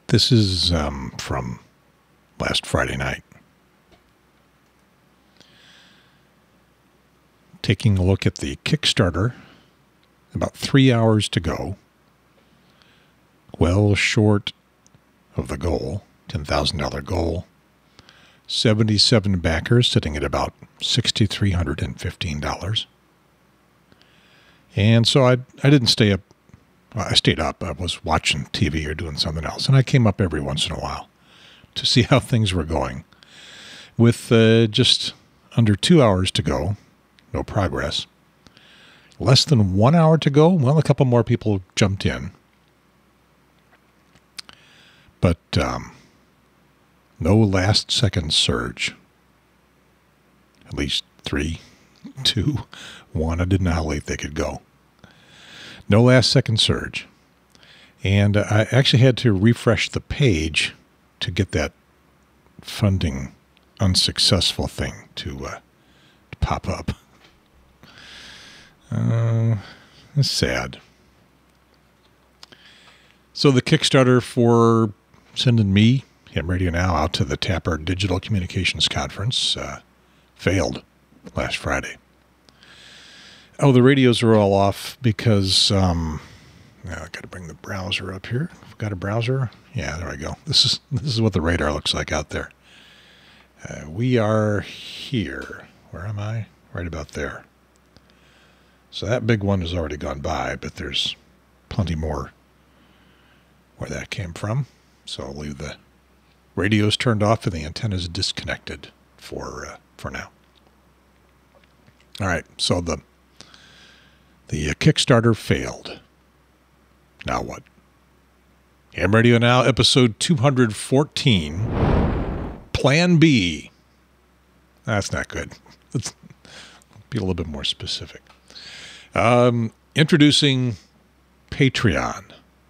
This is from last Friday night. Taking a look at the Kickstarter, about 3 hours to go. Well short of the goal, $10,000 goal. 77 backers sitting at about $6,315. And so I didn't stay up. Well, I stayed up. I was watching TV or doing something else. And I came up every once in a while to see how things were going. With just under 2 hours to go, no progress. Less than 1 hour to go, well, a couple more people jumped in. But no last second surge. At least 3, 2, 1. I didn't know how late they could go. No last second surge. And I actually had to refresh the page to get that funding unsuccessful thing to pop up. It's sad. So the Kickstarter for sending me, HamRadioNow, out to the TAPR Digital Communications Conference failed last Friday. Oh, the radios are all off because, now I've got to bring the browser up here. I've got a browser. Yeah, there we go. This is what the radar looks like out there. We are here. Where am I? Right about there. So that big one has already gone by, but there's plenty more where that came from. So I'll leave the radios turned off and the antennas disconnected for now. All right, so the Kickstarter failed. Now what? Ham Radio Now, episode 214, Plan B. That's not good. Let's be a little bit more specific. Introducing Patreon.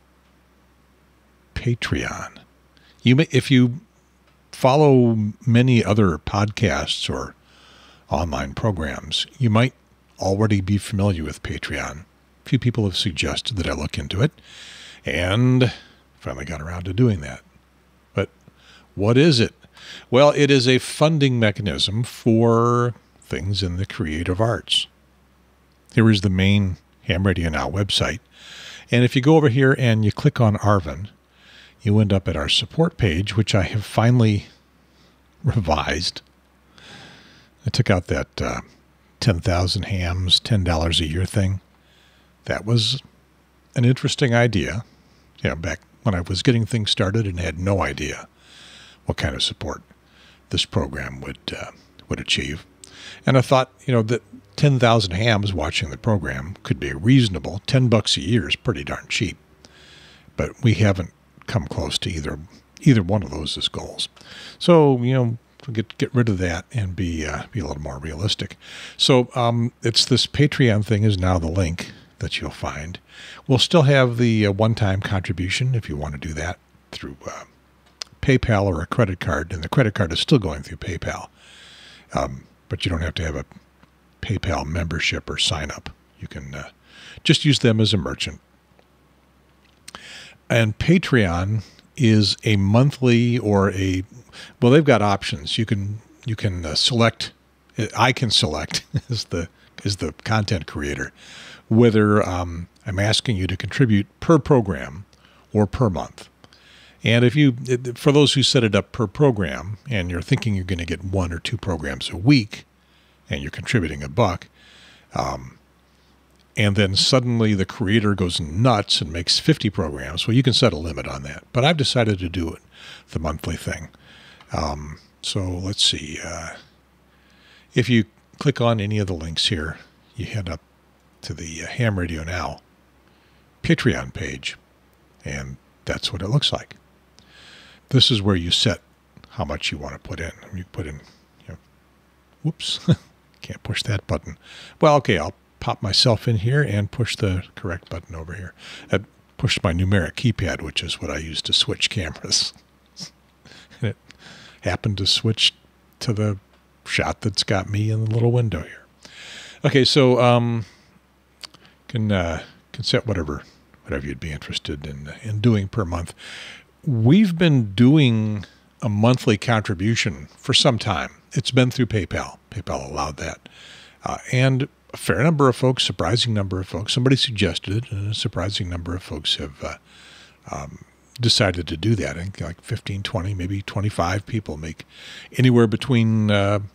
Patreon. If you follow many other podcasts or online programs, you might already be familiar with Patreon. A few people have suggested that I look into it, and finally got around to doing that. But what is it? Well, it is a funding mechanism for things in the creative arts. Here is the main Ham Radio Now website. And if you go over here and you click on Arvin, you end up at our support page, which I have finally revised. I took out that 10,000 hams, $10 a year thing. That was an interesting idea. You know, back when I was getting things started and had no idea what kind of support this program would achieve. And I thought, you know, that 10,000 hams watching the program could be reasonable. $10 a year is pretty darn cheap. But we haven't come close to either one of those as goals. So, you know, get rid of that and be a little more realistic. So it's this Patreon thing is now the link that you'll find. We'll still have the one-time contribution if you want to do that through PayPal or a credit card, and the credit card is still going through PayPal. But you don't have to have a PayPal membership or sign up. You can just use them as a merchant. And Patreon is a monthly or well, they've got options. You can select. I can select as the content creator whether I'm asking you to contribute per program or per month. And for those who set it up per program, and you're thinking you're going to get 1 or 2 programs a week, and you're contributing $1, and then suddenly the creator goes nuts and makes 50 programs, well, you can set a limit on that. But I've decided to do it, the monthly thing. So let's see. If you click on any of the links here, you head up to the Ham Radio Now Patreon page, and that's what it looks like. This is where you set how much you want to put in. You put in, you know, whoops, can't push that button. Well, okay, I'll pop myself in here and push the correct button over here. I pushed my numeric keypad, which is what I use to switch cameras. And it happened to switch to the shot that's got me in the little window here. Okay, so can set whatever you'd be interested in doing per month. we've been doing a monthly contribution for some time. It's been through PayPal. PayPal allowed that. And a fair number of folks, surprising number of folks, somebody suggested it, and a surprising number of folks have decided to do that. I think like 15, 20, maybe 25 people make anywhere between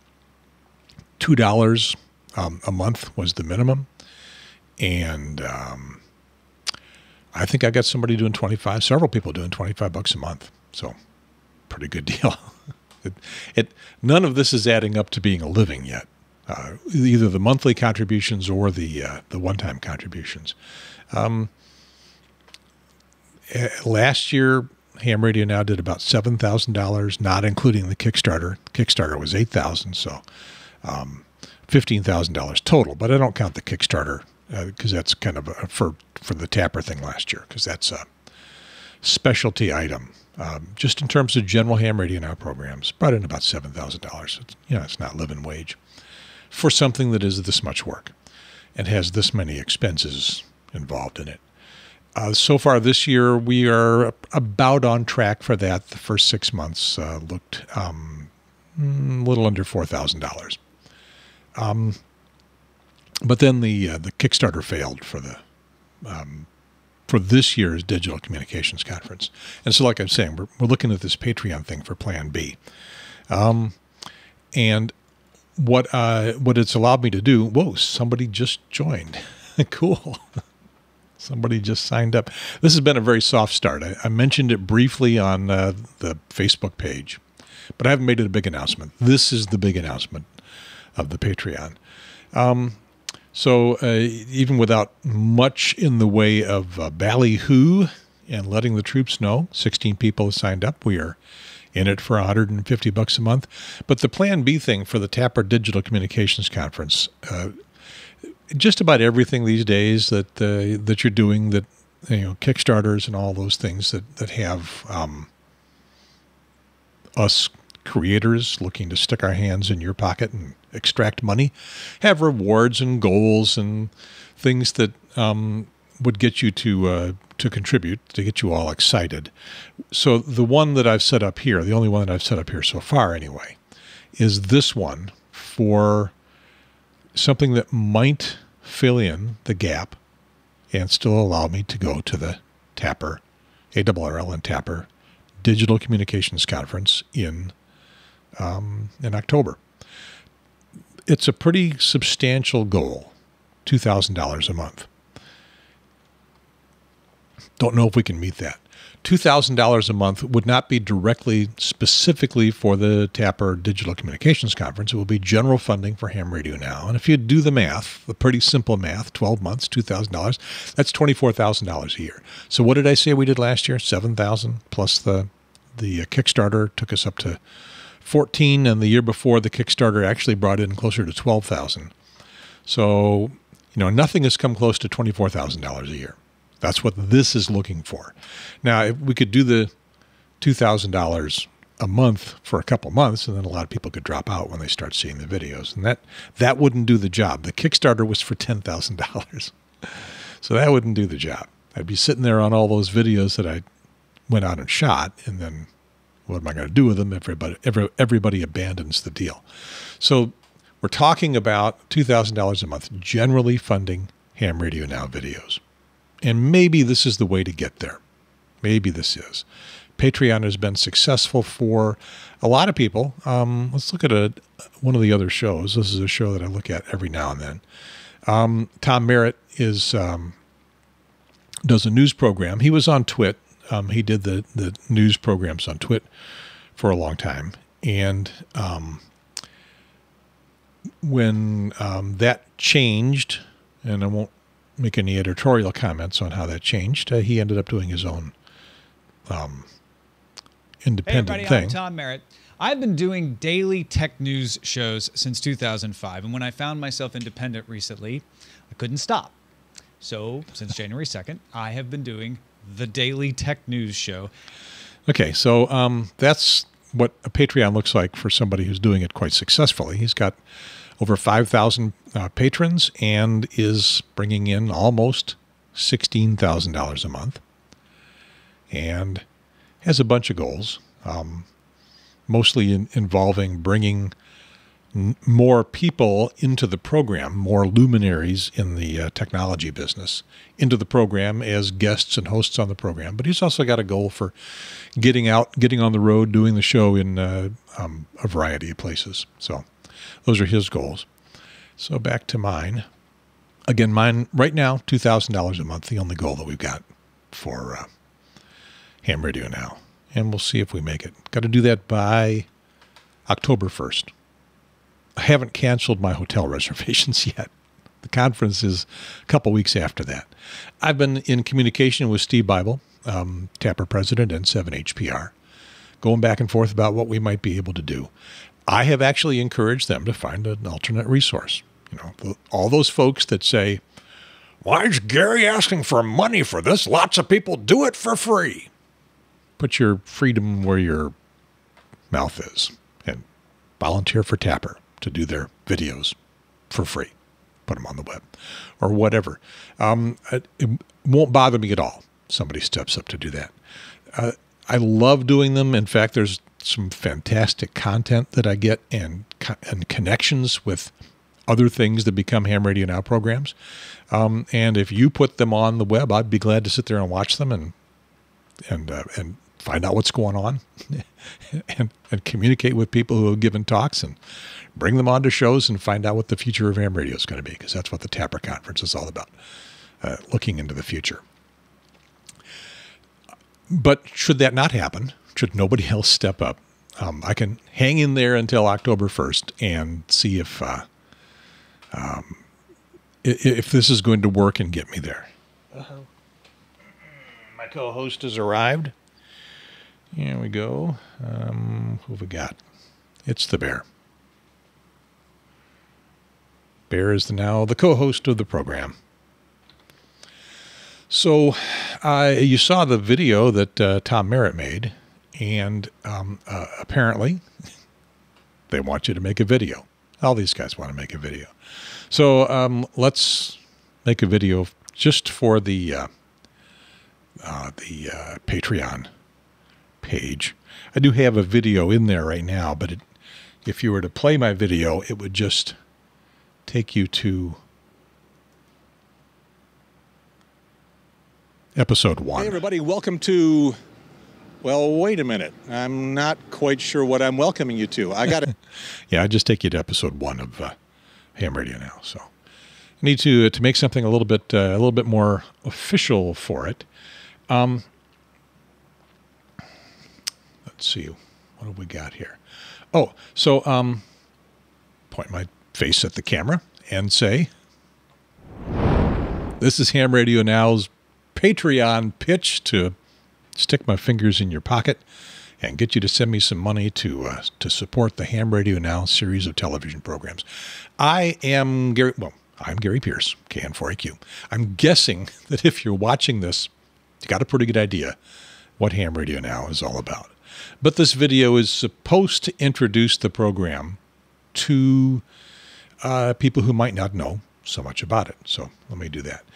$2 a month was the minimum. And I think I got somebody doing 25, several people doing $25 a month. So pretty good deal. None of this is adding up to being a living yet. Either the monthly contributions or the one-time contributions. Last year, Ham Radio Now did about $7,000, not including the Kickstarter. Kickstarter was $8,000, so $15,000 total. But I don't count the Kickstarter because that's kind of for the TAPR thing last year, because that's a specialty item. Just in terms of general Ham Radio Now programs, brought in about $7,000. It's not living wage for something that is this much work and has this many expenses involved in it. So far this year, we are about on track for that. The first 6 months looked a little under $4,000. But then the Kickstarter failed for this year's Digital Communications Conference. And so, like I'm saying, we're looking at this Patreon thing for Plan B. And what it's allowed me to do, whoa, somebody just joined. Cool. Somebody just signed up. This has been a very soft start. I mentioned it briefly on the Facebook page, but I haven't made it a big announcement. This is the big announcement of the Patreon. So even without much in the way of ballyhoo and letting the troops know, 16 people have signed up. We are in it for $150 a month. But the Plan B thing for the TAPR Digital Communications Conference, just about everything these days that you're doing, that Kickstarters and all those things that have us creators looking to stick our hands in your pocket and extract money, have rewards and goals and things that would get you to contribute, to get you all excited. So the one that I've set up here, the only one that I've set up here so far anyway, is this one for something that might fill in the gap and still allow me to go to the TAPR, ARRL and TAPR Digital Communications Conference in October. It's a pretty substantial goal, $2,000 a month. Don't know if we can meet that. $2,000 a month would not be directly, specifically for the TAPR Digital Communications Conference. It will be general funding for Ham Radio Now. And if you do the math, the pretty simple math, 12 months, $2,000, that's $24,000 a year. So what did I say we did last year? $7,000 plus the Kickstarter took us up to 14, and the year before the Kickstarter actually brought in closer to 12,000. So, nothing has come close to $24,000 a year. That's what this is looking for. Now, if we could do the $2,000 a month for a couple months, and then a lot of people could drop out when they start seeing the videos, and that wouldn't do the job. The Kickstarter was for $10,000, so that wouldn't do the job. I'd be sitting there on all those videos that I went out and shot, and then what am I going to do with them? Everybody abandons the deal. So we're talking about $2,000 a month, generally funding Ham Radio Now videos. And maybe this is the way to get there. Maybe this is. Patreon has been successful for a lot of people. Let's look at one of the other shows. This is a show that I look at every now and then. Tom Merritt does a news program. He was on Twit. He did the news programs on Twit for a long time. And when that changed, and I won't make any editorial comments on how that changed, he ended up doing his own independent hey everybody, thing. I'm Tom Merritt. I've been doing daily tech news shows since 2005. And when I found myself independent recently, I couldn't stop. So since January 2nd, I have been doing the daily tech news show. Okay, so that's what a Patreon looks like for somebody who's doing it quite successfully. He's got over 5,000 patrons and is bringing in almost $16,000 a month, and has a bunch of goals, mostly involving bringing more people into the program, more luminaries in the technology business into the program as guests and hosts on the program. But he's also got a goal for getting on the road, doing the show in a variety of places. So those are his goals. So back to mine. Again, mine right now, $2,000 a month, the only goal that we've got for Ham Radio Now. And we'll see if we make it. Got to do that by October 1st. I haven't canceled my hotel reservations yet. The conference is a couple weeks after that. I've been in communication with Steve Bible, TAPR president and 7HPR, going back and forth about what we might be able to do. I have actually encouraged them to find an alternate resource. You know, all those folks that say, "Why is Gary asking for money for this? Lots of people do it for free." Put your freedom where your mouth is and volunteer for TAPR to do their videos for free. Put them on the web or whatever. It won't bother me at all. Somebody steps up to do that. I love doing them. In fact, there's some fantastic content that I get and connections with other things that become Ham Radio Now programs. And if you put them on the web, I'd be glad to sit there and watch them and find out what's going on and communicate with people who have given talks and bring them onto shows and find out what the future of ham radio is going to be, because that's what the TAPR conference is all about, looking into the future. But should that not happen, should nobody else step up, I can hang in there until October 1st and see if this is going to work and get me there. My co-host has arrived. Here we go. Who have we got? It's the bear. Bear is now the co-host of the program. So you saw the video that Tom Merritt made, and apparently they want you to make a video. All these guys want to make a video. So let's make a video just for the Patreon page. I do have a video in there right now, but if you were to play my video, it would just take you to episode 1. Hey everybody, welcome to, well, wait a minute. I'm not quite sure what I'm welcoming you to. I got to Yeah, I just take you to episode 1 of Ham Radio Now. So I need to make something a little bit more official for it. Let's see, what have we got here? Oh, so point my face at the camera and say, this is Ham Radio Now's Patreon pitch to stick my fingers in your pocket and get you to send me some money to support the Ham Radio Now series of television programs. I'm Gary Pierce, KN4AQ. I'm guessing that if you're watching this, you got a pretty good idea what Ham Radio Now is all about. But this video is supposed to introduce the program to people who might not know so much about it. So let me do that.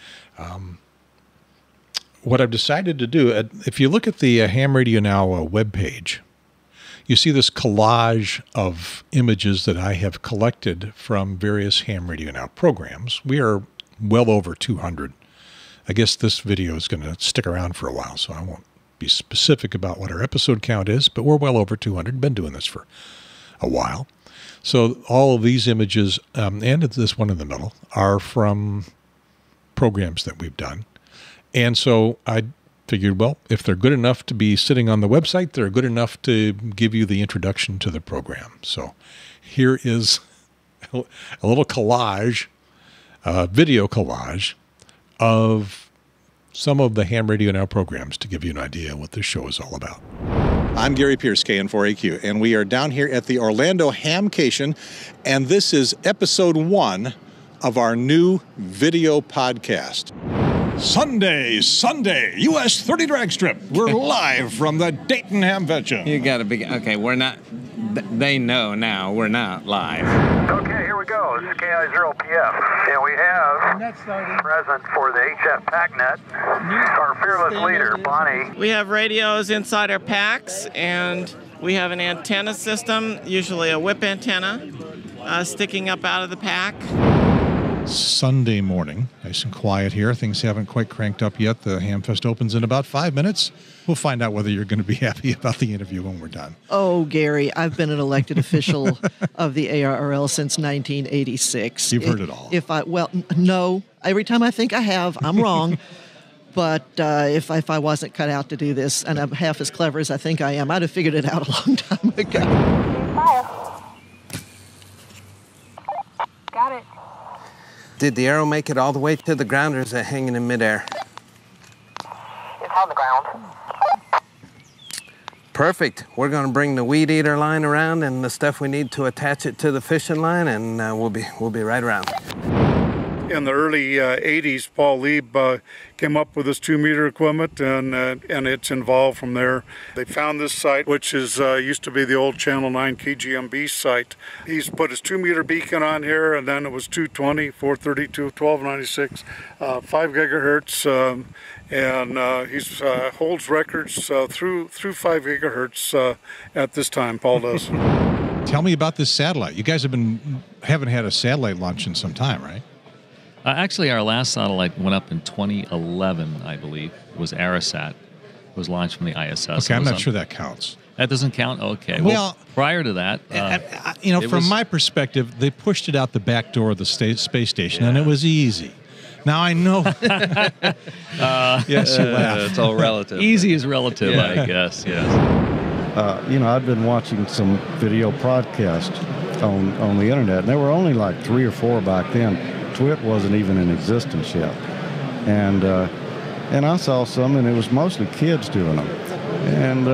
What I've decided to do, if you look at the Ham Radio Now webpage, you see this collage of images that I have collected from various Ham Radio Now programs. We are well over 200. I guess this video is going to stick around for a while, so I won't be specific about what our episode count is, but we're well over 200. Been doing this for a while. So all of these images, and this one in the middle, are from programs that we've done. And so I figured, well, if they're good enough to be sitting on the website, they're good enough to give you the introduction to the program. So here is a little collage, video collage of some of the Ham Radio Now programs to give you an idea what this show is all about. I'm Gary Pierce, KN4AQ, and we are down here at the Orlando Hamcation, and this is episode 1 of our new video podcast. Sunday, US 30 drag strip. We're live from the Dayton Hamvention. You gotta be, okay, we're not, they know now we're not live. Okay, here we go. This is KI0PF, and we have present for the HF PACnet our fearless leader, Bonnie. We have radios inside our packs, and we have an antenna system, usually a whip antenna, sticking up out of the pack. Sunday morning, nice and quiet here. Things haven't quite cranked up yet. The Hamfest opens in about 5 minutes. We'll find out whether you're going to be happy about the interview when we're done. Oh, Gary, I've been an elected official of the ARRL since 1986. You've heard it all. No. Every time I think I have, I'm wrong. But if I wasn't cut out to do this, and I'm half as clever as I think I am, I'd have figured it out a long time ago. Got it. Did the arrow make it all the way to the ground, or is it hanging in midair? It's on the ground. Perfect. We're going to bring the weed eater line around and the stuff we need to attach it to the fishing line, and we'll be right around. In the early 80s, Paul Lieb came up with this 2-meter equipment, and it's evolved from there. They found this site, which is used to be the old Channel 9 KGMB site. He's put his 2-meter beacon on here, and then it was 220, 432, 1296, 5 gigahertz, and he holds records through 5 gigahertz at this time. Paul does. Tell me about this satellite. You guys haven't had a satellite launch in some time, right? Actually, our last satellite went up in 2011, I believe. It was ARRSat. It was launched from the ISS. Okay, I'm not sure that counts. That doesn't count? Okay. Well, prior to that... from my perspective, they pushed it out the back door of the space station, and it was easy. Now, I know... Yes, you laugh. It's all relative. Easy is relative, I guess, yes. I'd been watching some video podcasts on the internet, and there were only like 3 or 4 back then. Twit wasn't even in existence yet, and I saw some, and it was mostly kids doing them. And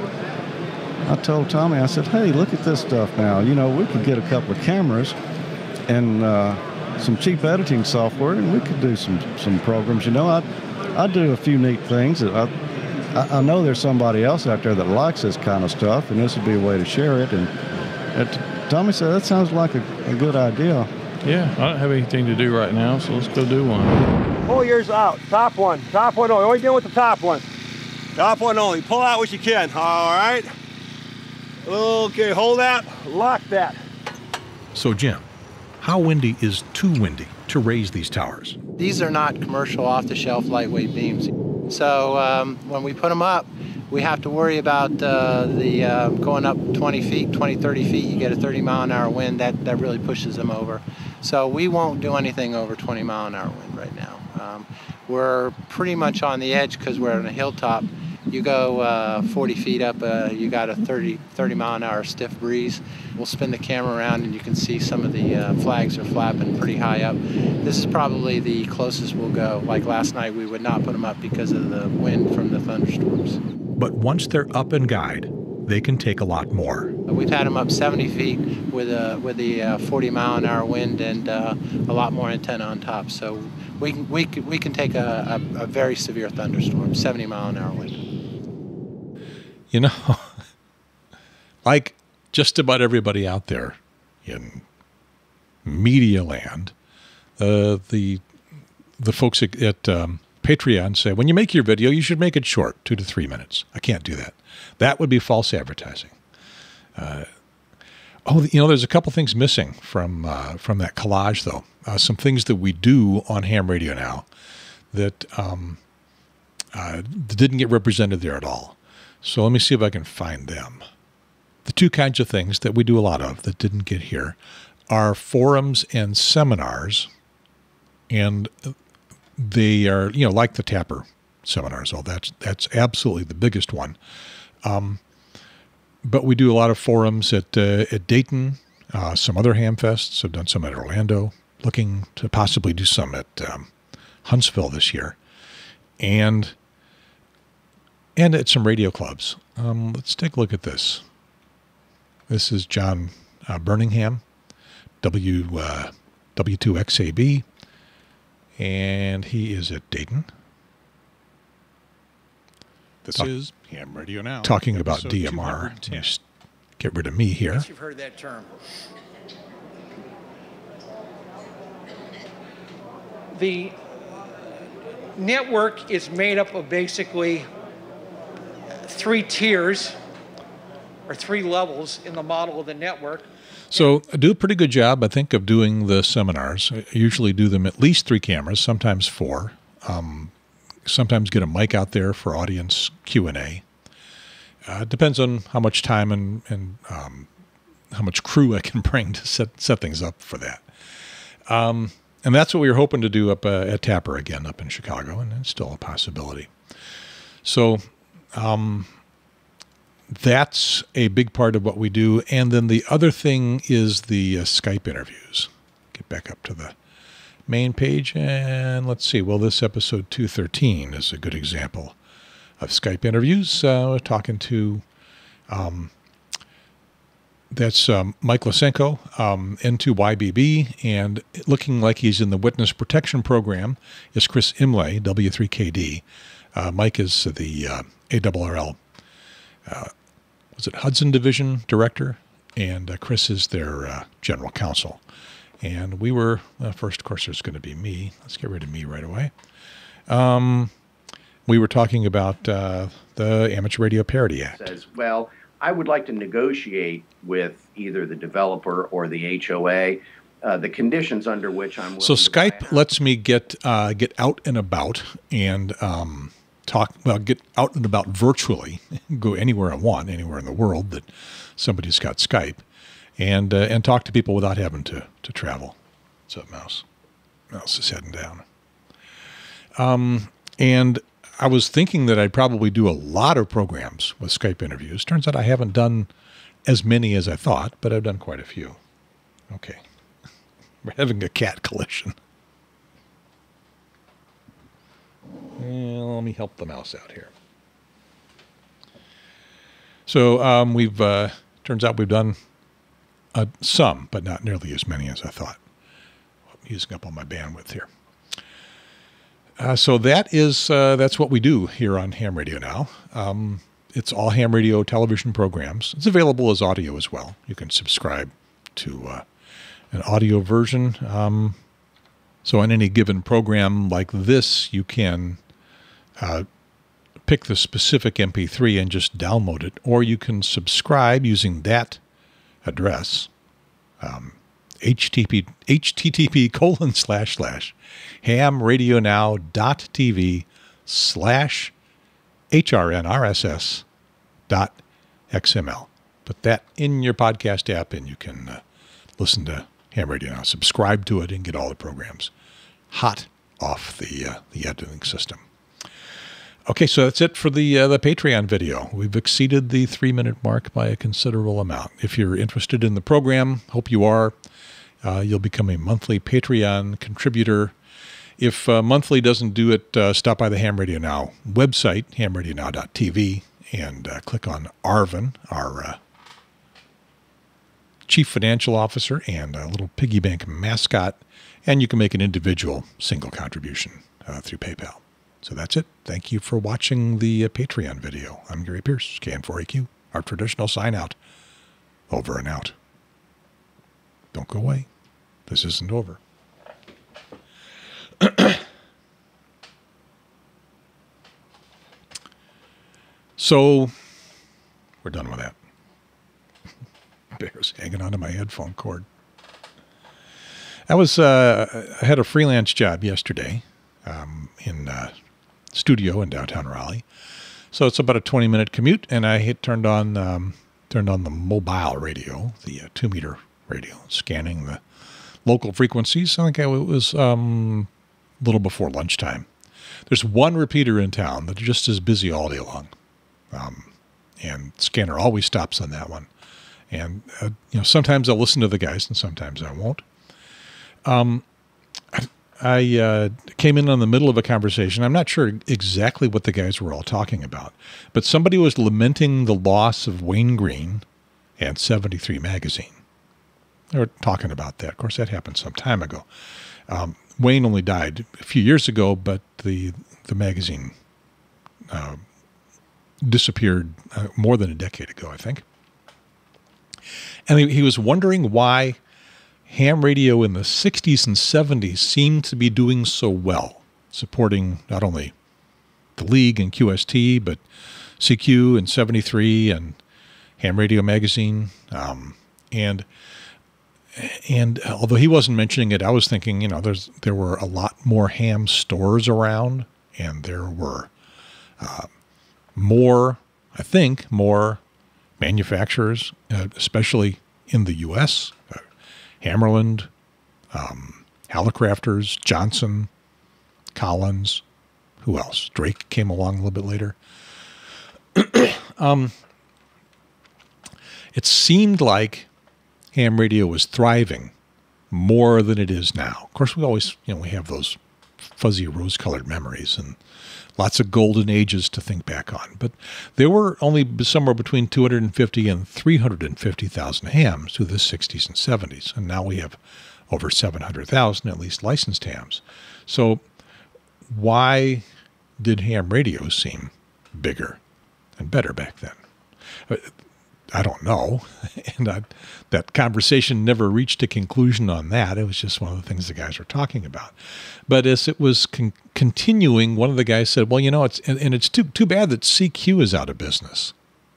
I told Tommy, I said, "Hey, look at this stuff now. We could get a couple of cameras and some cheap editing software, and we could do some programs. I do a few neat things. I know there's somebody else out there that likes this kind of stuff, and this would be a way to share it." And Tommy said, "That sounds like a good idea." Yeah, I don't have anything to do right now, so let's go do one. Pull yours out. Top one only. Only dealing with the top one. Top one only. Pull out what you can. All right. Okay, hold that. Lock that. So, Jim, how windy is too windy to raise these towers? These are not commercial off-the-shelf lightweight beams. So when we put them up, we have to worry about the going up 20 feet, 20, 30 feet. You get a 30-mile-an-hour wind. That really pushes them over. So we won't do anything over 20-mile-an-hour wind right now. We're pretty much on the edge because we're on a hilltop. You go 40 feet up, you got a 30-mile-an-hour stiff breeze. We'll spin the camera around, and you can see some of the flags are flapping pretty high up. This is probably the closest we'll go. Like last night, we would not put them up because of the wind from the thunderstorms. But once they're up and guide, they can take a lot more. We've had them up 70 feet with the 40-mile-an-hour wind and a lot more antenna on top. So we can take a very severe thunderstorm, 70-mile-an-hour wind. Like just about everybody out there in media land, the folks at Patreon say, when you make your video, you should make it short, 2 to 3 minutes. I can't do that. That would be false advertising. There's a couple things missing from that collage, though. Some things that we do on Ham Radio Now that didn't get represented there at all. So let me see if I can find them. The 2 kinds of things that we do a lot of that didn't get here are forums and seminars, and they are, like the TAPR seminars. Oh, that's absolutely the biggest one. But we do a lot of forums at Dayton, some other Hamfests. I've done some at Orlando, looking to possibly do some at Huntsville this year, and at some radio clubs. Let's take a look at this. This is John Birmingham, W2XAB, and he is at Dayton. This is Ham Radio Now. Talking about DMR. Just get rid of me here. You've heard that term. the network is made up of basically 3 tiers or 3 levels in the model of the network. So I do a pretty good job, I think, of doing the seminars. I usually do them at least 3 cameras, sometimes 4. Sometimes get a mic out there for audience Q&A. It depends on how much time and how much crew I can bring to set things up for that. And that's what we were hoping to do up at TAPR again up in Chicago, and it's still a possibility. So that's a big part of what we do. And then the other thing is the Skype interviews. Get back up to the main page, and let's see. Well, this episode 213 is a good example of Skype interviews. Talking to that's Mike Lysenko, N2YBB, and looking like he's in the Witness Protection Program is Chris Imlay, W3KD. Mike is the ARRL, was it Hudson Division Director, and Chris is their General Counsel. And we were, first, of course, there's going to be me. Let's get rid of me right away. We were talking about the Amateur Radio Parity Act. Says, well, I would like to negotiate with either the developer or the HOA the conditions under which I'm willing So to Skype lets me get out and about and get out and about virtually, go anywhere I want, anywhere in the world that somebody's got Skype, and talk to people without having to travel. What's up, Mouse? Mouse is heading down. And I was thinking that I'd probably do a lot of programs with Skype interviews. Turns out I haven't done as many as I thought, but I've done quite a few. Okay. We're having a cat collision. Let me help the mouse out here. So turns out we've done some, but not nearly as many as I thought. I'm using up all my bandwidth here. So that's what we do here on Ham Radio Now. It's all ham radio television programs. It's available as audio as well. You can subscribe to an audio version. So on any given program like this, you can pick the specific MP3 and just download it, or you can subscribe using that address, http://hamradionow.tv/HRNRSS.xml. Put that in your podcast app, and you can listen to Ham Radio Now. Subscribe to it and get all the programs hot off the editing system. Okay, so that's it for the Patreon video. We've exceeded the 3-minute mark by a considerable amount. If you're interested in the program, hope you are. You'll become a monthly Patreon contributor. If monthly doesn't do it, stop by the Ham Radio Now website, hamradionow.tv, and click on Arvin, our Chief Financial Officer and a little piggy bank mascot, and you can make an individual single contribution through PayPal. So that's it. Thank you for watching the Patreon video. I'm Gary Pierce, KN4AQ, our traditional sign out. Over and out. Don't go away. This isn't over. So, we're done with that. Bear's hanging onto my headphone cord. I had a freelance job yesterday in studio in downtown Raleigh. So it's about a 20-minute commute, and I turned on the mobile radio, the 2-meter radio, scanning the local frequencies. I think it was a little before lunchtime. There's one repeater in town that just is busy all day long, and scanner always stops on that one. And sometimes I'll listen to the guys, and sometimes I won't. I came in on the middle of a conversation. I'm not sure exactly what the guys were all talking about, but somebody was lamenting the loss of Wayne Green and 73 Magazine. They were talking about that. Of course, that happened some time ago. Wayne only died a few years ago, but the magazine disappeared more than a decade ago, I think. And he was wondering why ham radio in the 60s and 70s seemed to be doing so well, supporting not only the League and QST, but CQ and 73 and Ham Radio Magazine. And although he wasn't mentioning it, I was thinking, there were a lot more ham stores around, and there were more manufacturers, especially in the U.S., Hammerland, Hallicrafters, Johnson, Collins, who else? Drake came along a little bit later. It seemed like ham radio was thriving more than it is now. Of course, we always, we have those fuzzy rose-colored memories and lots of golden ages to think back on. But there were only somewhere between 250 and 350,000 hams through the 60s and 70s. And now we have over 700,000 at least licensed hams. So why did ham radio seem bigger and better back then? I don't know. And that conversation never reached a conclusion on that. It was just one of the things the guys were talking about. But as it was continuing, one of the guys said, well, it's too bad that CQ is out of business.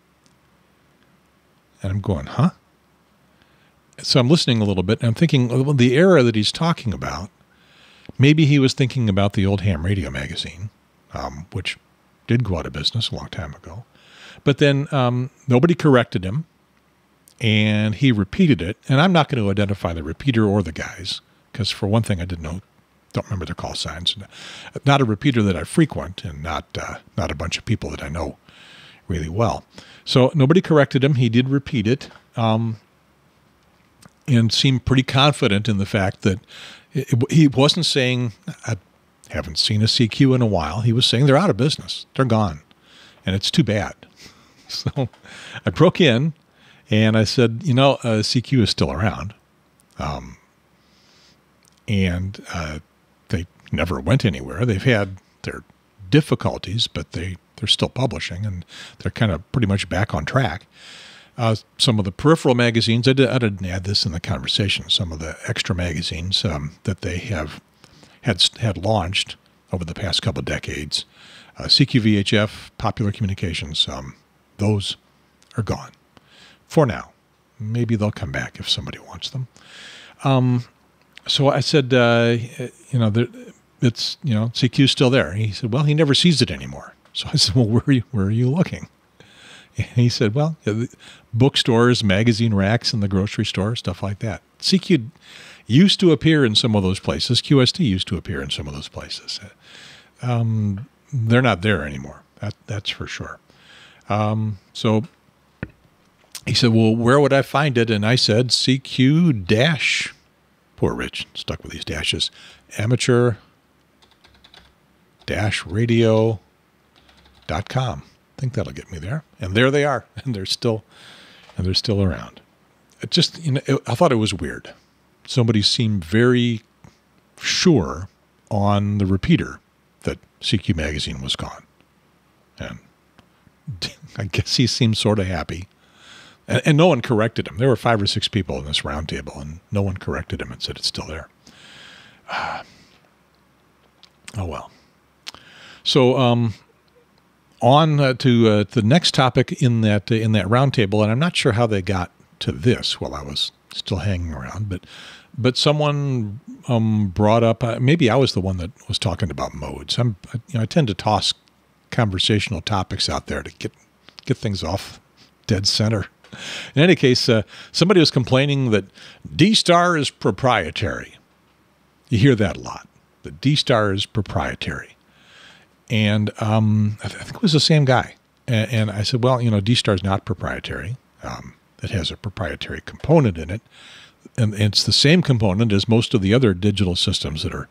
And I'm going, huh? So I'm listening a little bit, and I'm thinking, well, the era that he's talking about, maybe he was thinking about the old Ham Radio magazine, which did go out of business a long time ago. But then nobody corrected him, and he repeated it. And I'm not going to identify the repeater or the guys, because for one thing, I don't remember their call signs. Not a repeater that I frequent, and not a bunch of people that I know really well. So nobody corrected him. He did repeat it, and seemed pretty confident in the fact that he wasn't saying, I haven't seen a CQ in a while. He was saying they're out of business. They're gone, and it's too bad. So I broke in and I said, CQ is still around. And they never went anywhere. They've had their difficulties, but they're still publishing, and they're kind of pretty much back on track. Some of the peripheral magazines, I didn't add this in the conversation, some of the extra magazines that they had launched over the past couple of decades, CQ VHF, Popular Communications, those are gone for now. Maybe they'll come back if somebody wants them. So I said, it's, CQ's still there. He said, well, he never sees it anymore. So I said, well, where are you looking? And he said, well, bookstores, magazine racks in the grocery store, stuff like that. CQ used to appear in some of those places. QST used to appear in some of those places. They're not there anymore. That's for sure. So he said, well, where would I find it? And I said, CQ dash, poor Rich, stuck with these dashes, amateur radio.com. I think that'll get me there. And there they are. And they're still around. It just, I thought it was weird. Somebody seemed very sure on the repeater that CQ magazine was gone. And I guess he seemed sort of happy. And no one corrected him. There were 5 or 6 people in this round table, and no one corrected him and said it's still there. Oh, well. So on to the next topic in that round table, and I'm not sure how they got to this while I was still hanging around, but someone brought up, maybe I was the one that was talking about modes. I tend to toss conversational topics out there to get things off dead center. In any case, somebody was complaining that D-Star is proprietary. You hear that a lot. The D-Star is proprietary. And I think it was the same guy. And I said, well, D-Star is not proprietary. It has a proprietary component in it. And it's the same component as most of the other digital systems that are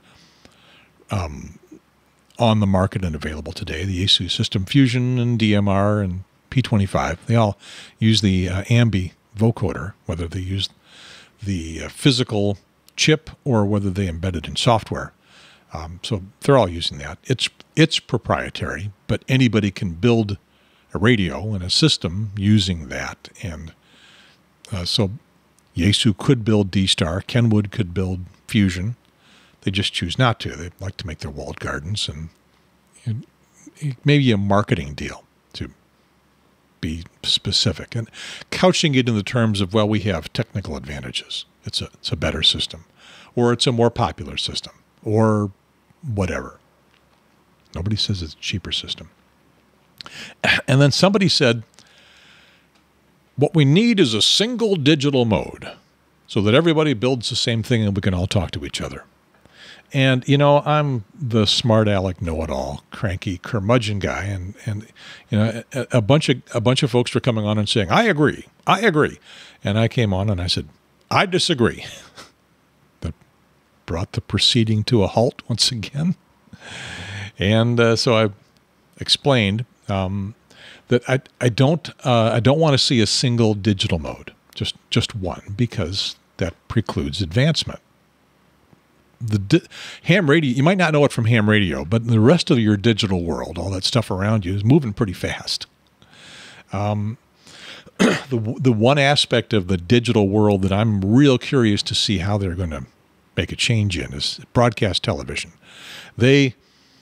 on the market and available today. The ASUS System Fusion and DMR and P25, they all use the AMBI vocoder, whether they use the physical chip or whether they embed it in software. So they're all using that. It's proprietary, but anybody can build a radio and a system using that. And so Yaesu could build D-Star. Kenwood could build Fusion. They just choose not to. They like to make their walled gardens, and maybe a marketing deal to be specific and couching it in the terms of, well, we have technical advantages. It's a better system, or it's a more popular system, or whatever. Nobody says it's a cheaper system. And then somebody said, what we need is a single digital mode so that everybody builds the same thing and we can all talk to each other. And, you know, I'm the smart aleck know-it-all, cranky curmudgeon guy. And you know, a bunch of folks were coming on and saying, I agree. And I came on and I said, I disagree. That brought the proceeding to a halt once again. And so I explained that I don't want to see a single digital mode, just one, because that precludes advancement. The ham radio, you might not know it from ham radio, but the rest of your digital world, all that stuff around you, is moving pretty fast. The one aspect of the digital world that I'm real curious to see how they're going to make a change in is broadcast television. They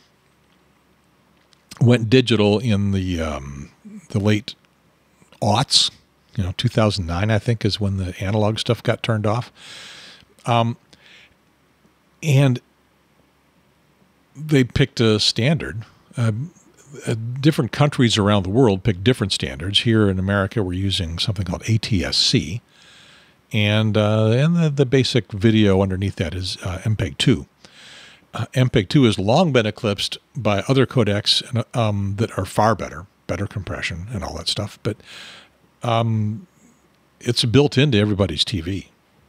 went digital in the late aughts, 2009, I think, is when the analog stuff got turned off. And they picked a standard. Different countries around the world pick different standards. Here in America, we're using something called ATSC. And the basic video underneath that is MPEG-2. MPEG-2 has long been eclipsed by other codecs that are far better compression and all that stuff. But it's built into everybody's TV.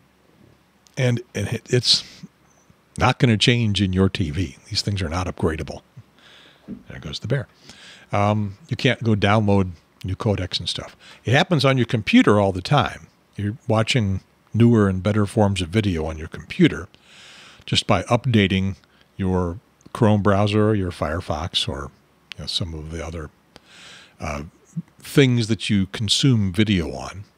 And it's not going to change in your TV. These things are not upgradable. There goes the bear. You can't go download new codecs and stuff. It happens on your computer all the time. You're watching newer and better forms of video on your computer just by updating your Chrome browser or your Firefox or some of the other things that you consume video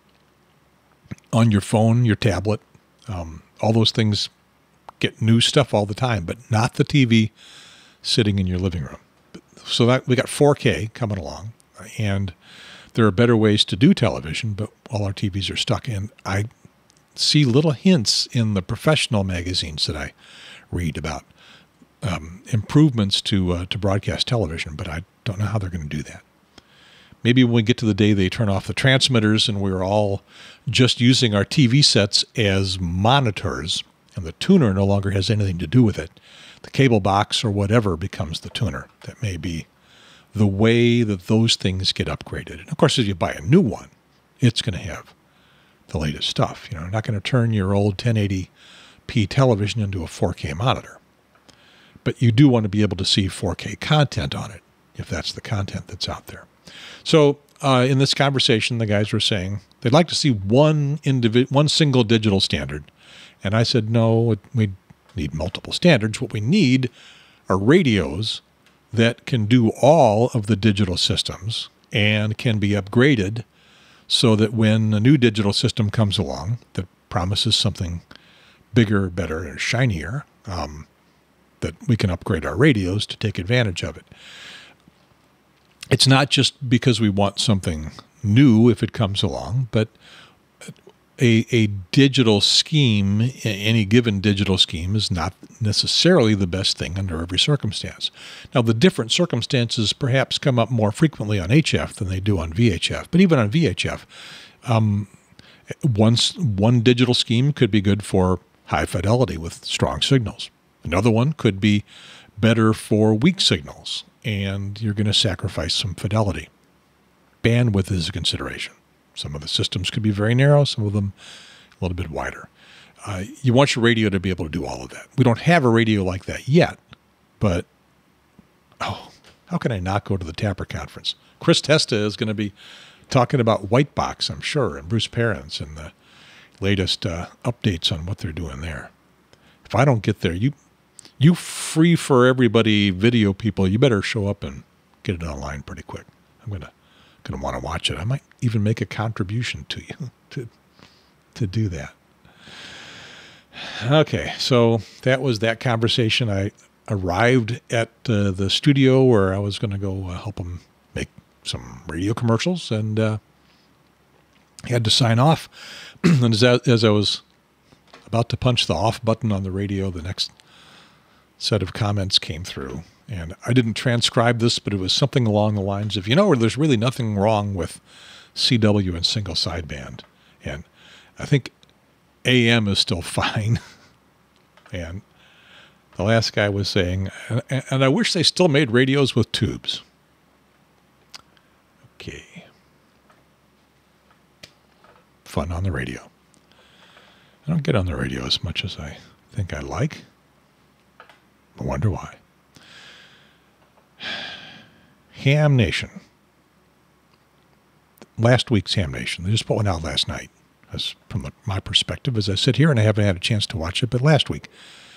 on your phone, your tablet. All those things get new stuff all the time, but not the TV sitting in your living room. So that we got 4K coming along, and there are better ways to do television, but all our TVs are stuck in. I see little hints in the professional magazines that I read about improvements to broadcast television, but I don't know how they're going to do that. Maybe when we get to the day they turn off the transmitters and we're all just using our TV sets as monitors, and the tuner no longer has anything to do with it. The cable box or whatever becomes the tuner. That may be the way that those things get upgraded. And of course, if you buy a new one, it's going to have the latest stuff. You're not going to turn your old 1080p television into a 4K monitor. But you do want to be able to see 4K content on it, if that's the content that's out there. So in this conversation, the guys were saying they'd like to see one single digital standard. And I said, no, we need multiple standards. What we need are radios that can do all of the digital systems and can be upgraded so that when a new digital system comes along that promises something bigger, better, and shinier, that we can upgrade our radios to take advantage of it. It's not just because we want something new if it comes along, but a digital scheme, any given digital scheme, is not necessarily the best thing under every circumstance. Now, the different circumstances perhaps come up more frequently on HF than they do on VHF. But even on VHF, one digital scheme could be good for high fidelity with strong signals. Another one could be better for weak signals, and you're going to sacrifice some fidelity. Bandwidth is a consideration. Some of the systems could be very narrow, some of them a little bit wider. You want your radio to be able to do all of that. We don't have a radio like that yet, but, how can I not go to the TAPR conference? Chris Testa is going to be talking about white box, I'm sure, and Bruce Perrins and the latest updates on what they're doing there. If I don't get there, you free for everybody video people, you better show up and get it online pretty quick. I'm going to want to watch it. I might even make a contribution to you to to do that. Okay, so that was that conversation. I arrived at the studio where I was going to go help him make some radio commercials, and had to sign off. And as I was about to punch the off button on the radio, the next set of comments came through. And I didn't transcribe this, but it was something along the lines of, there's really nothing wrong with CW and single sideband. And I think AM is still fine. And the last guy was saying, and I wish they still made radios with tubes. Okay. Fun on the radio. I don't get on the radio as much as I think I like. I wonder why. Ham Nation. Last week's Ham Nation. They just put one out last night. As from my perspective, as I sit here, and I haven't had a chance to watch it, but last week,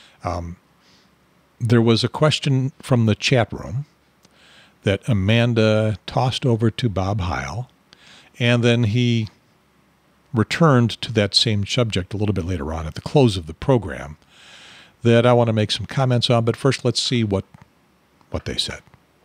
there was a question from the chat room that Amanda tossed over to Bob Heil, and then he returned to that same subject a little bit later on at the close of the program that I want to make some comments on. But first, let's see what they said.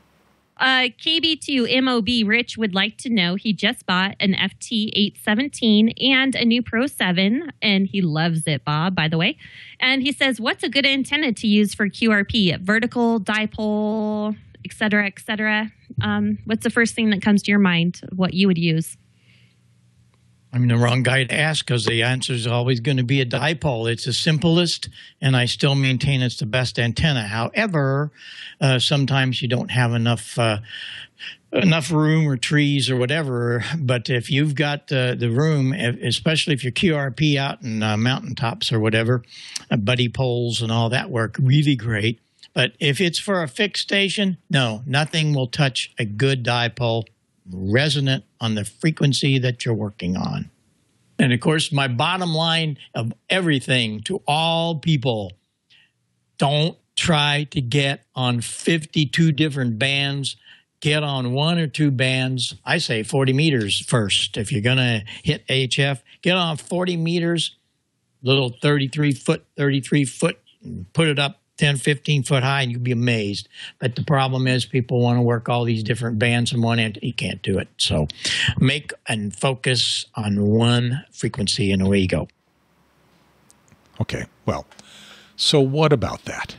KB2MOB Rich would like to know, he just bought an FT817 and a new Pro 7, and he loves it, Bob, by the way. And he says, what's a good antenna to use for QRP? Vertical, dipole, et cetera, et cetera. What's the first thing that comes to your mind, what you would use? I'm the wrong guy to ask because the answer is always going to be a dipole. It's the simplest, and I still maintain it's the best antenna. However, sometimes you don't have enough room or trees or whatever. But if you've got the room, especially if you're QRP out in mountaintops or whatever, buddy poles and all that work really great. But if it's for a fixed station, no, nothing will touch a good dipole resonant on the frequency that you're working on. And of course, my bottom line of everything to all people, don't try to get on 52 different bands. Get on 1 or 2 bands. I say 40 meters first. If you're going to hit HF, get on 40 meters, little 33 foot, and put it up 10, 15 foot high, and you'll be amazed. But the problem is people want to work all these different bands in one end. You can't do it. So make and focus on one frequency, and away you go. Okay, well, so what about that?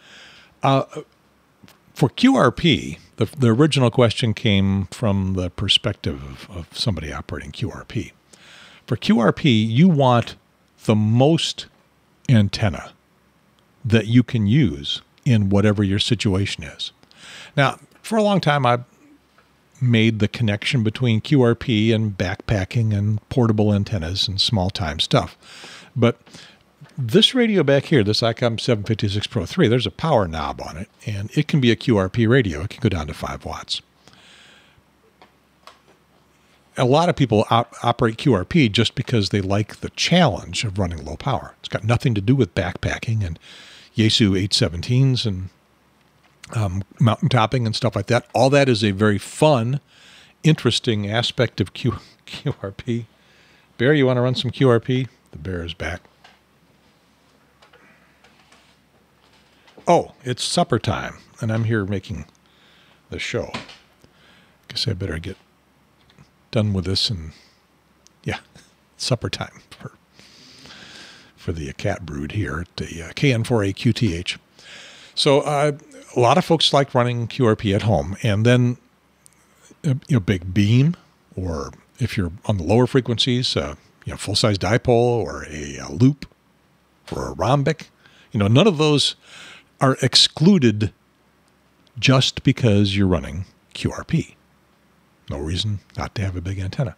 For QRP, the original question came from the perspective of somebody operating QRP. For QRP, you want the most antenna that you can use in whatever your situation is. Now, for a long time, I've made the connection between QRP and backpacking and portable antennas and small-time stuff. But this radio back here, this ICOM 756 Pro 3, there's a power knob on it, and it can be a QRP radio. It can go down to 5 watts. A lot of people operate QRP just because they like the challenge of running low power. It's got nothing to do with backpacking and Yaesu 817s and mountaintopping and stuff like that. All that is a very fun, interesting aspect of QRP. Bear, you want to run some QRP? The bear is back. Oh, it's supper time, and I'm here making the show. Guess I better get done with this, and yeah, supper time for the cat brood here at the KN4AQTH. So a lot of folks like running QRP at home, and then big beam, or if you're on the lower frequencies, full-size dipole or a loop or a rhombic. None of those are excluded just because you're running QRP. No reason not to have a big antenna.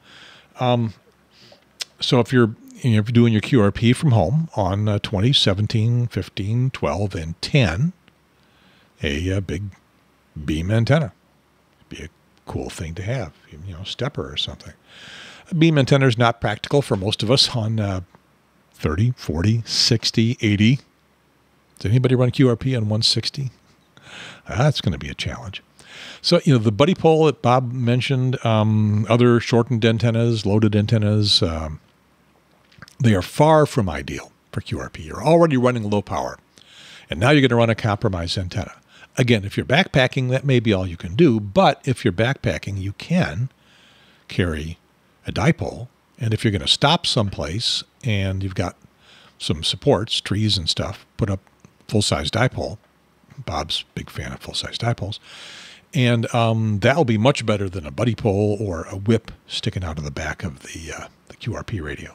So if you're doing your QRP from home on 20, 17, 15, 12, and 10, a big beam antenna would be a cool thing to have, stepper or something. A beam antenna is not practical for most of us on 30, 40, 60, 80. Does anybody run QRP on 160? That's going to be a challenge. So, the buddy pole that Bob mentioned, other shortened antennas, loaded antennas, They are far from ideal for QRP. You're already running low power, and now you're going to run a compromised antenna. Again, if you're backpacking, that may be all you can do, but if you're backpacking, you can carry a dipole, and if you're going to stop someplace and you've got some supports, trees and stuff, put up full-size dipole. Bob's a big fan of full-size dipoles. And that'll be much better than a buddy pole or a whip sticking out of the back of the QRP radio.